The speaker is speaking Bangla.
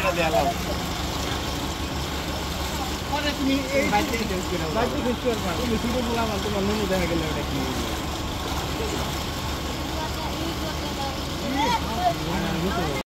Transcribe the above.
তুমি এই বাইতে চেঞ্জ করে দাও বাইতে চেঞ্জ করবা তুমি শুধু বলা মাত্র অন্য দেখা গেল এটা কি